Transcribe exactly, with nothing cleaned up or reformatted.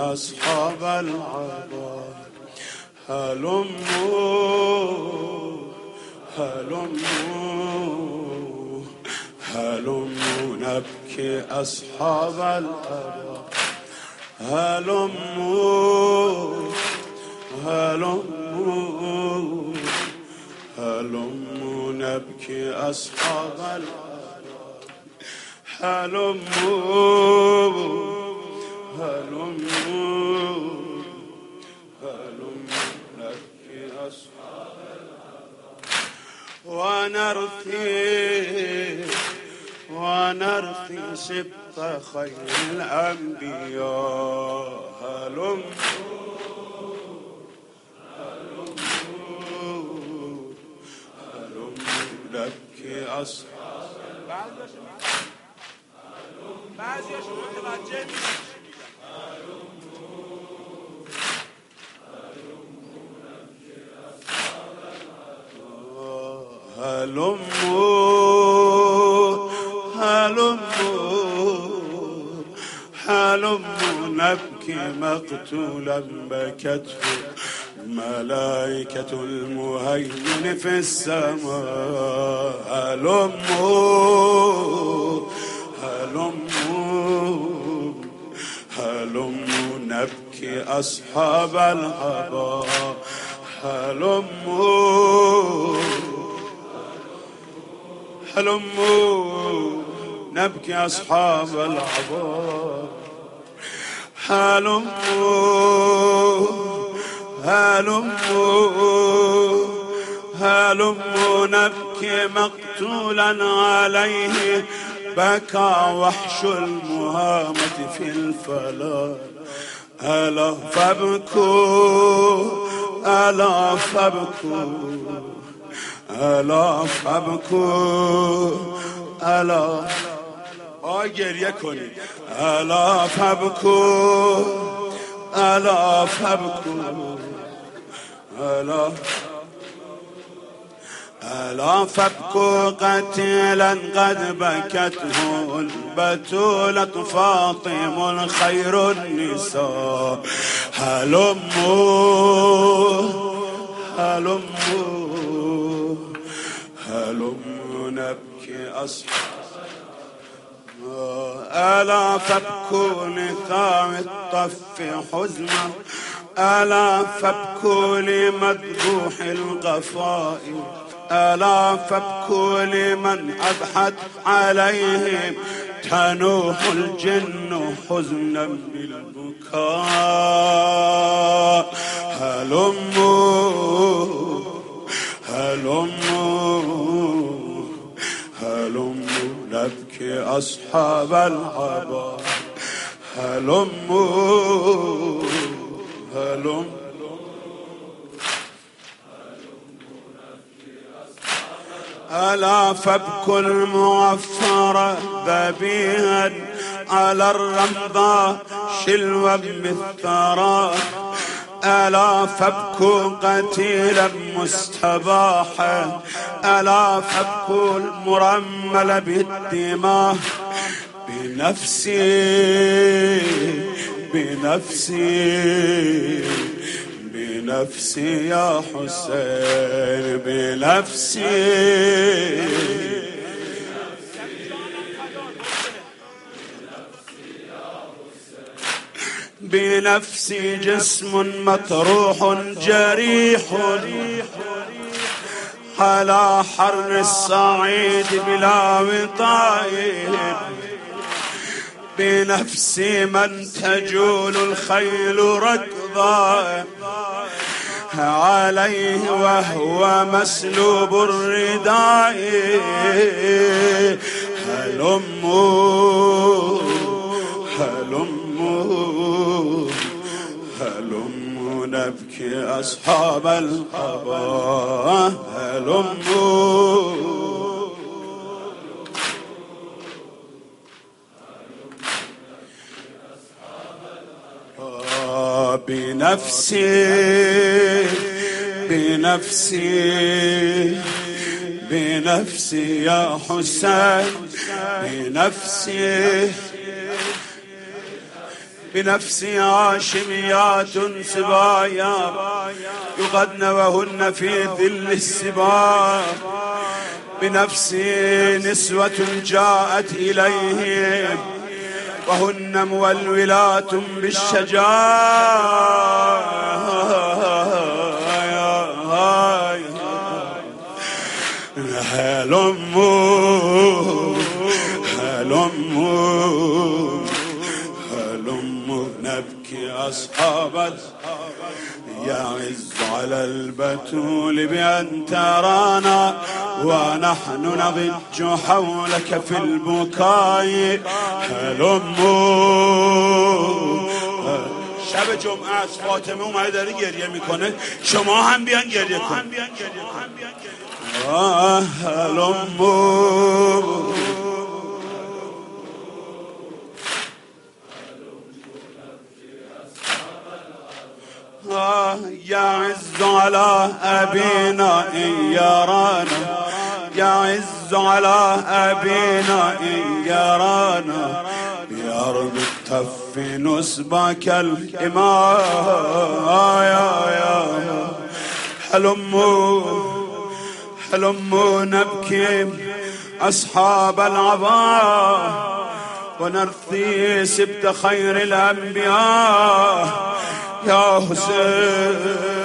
أصحاب العبا هلموا هلموا هلموا نبكي أصحاب العبا هلموا هلموا هلموا نبكي أصحاب العبا هلموا هلموا هلموا نبكي أصحاب العبا ونرثي ونرثي سبط خير الأنبياء هلموا هلموا هلموا نبكي أصحاب بعضی شما متوجه میشید هلموا هلموا هلموا نبكي مقتولا بكته ملائكة المهيمن في السماء هلموا هلموا هلموا نبكي أصحاب العبا هلموا هلموا نبكي أصحاب العبا هلموا هلموا هلموا نبكي مقتولا عليه بكى وحش المهامة في الفلا ألا فابكوا ألا فابكوا ألا فابكوا ألا آگریه کنید ألا فابكوا ألا فابكوا ألا ألا فابكوا قتيلا قد بكته البتولة فاطم خير النساء هلموا هلموا هلموا نبكي أصحاب ألا فابكوا لثاوي الطف حزما ألا فابكوا لمذبوح الغفاء ألا فابكوا لمن أضحت عليهم تنوح الجن حزنا بالبكاء هلموا هلموا هلموا نبكي أصحاب العبا هلموا هلموا ألا فابكوا الموفر ذبيها على الرمضاء شلوا بالثرى ألا فابكوا قتيلا مستباحا ألا فابكوا المرمل بالدماء بنفسي بنفسي بنفسي يا حسين بنفسي بنفسي جسم مطروح جريح على حر الصعيد بلا وطاء بنفسي من تجول الخيل ركضا عليه وهو مسلوب الرداء هلموا هلموا هلموا نبكي أصحاب القبا هلموا بنفسي بنفسي بنفسي يا حسين بنفسي بنفسي هاشميات سبايا يغدن وهن في ذل السبا بنفسي نسوة جاءت إليهم وهن مولولات بالشجاع هلموا هلموا هلموا نبكي أصحاب يعز على البتول بأن ترانا ونحن نضج حولك في البكاء هلموا. شب جمعه است، فاطمه اومده داره گریه میکنه، شما هم بیان گریه کن. هلموا يعز على أبينا إن يرانا يعز على أبينا إن يرانا بأرض التف نسبك الإماء يا هلموا هلموا نبكي أصحاب العباء ونرثي سبت خير الأنبياء يا حسين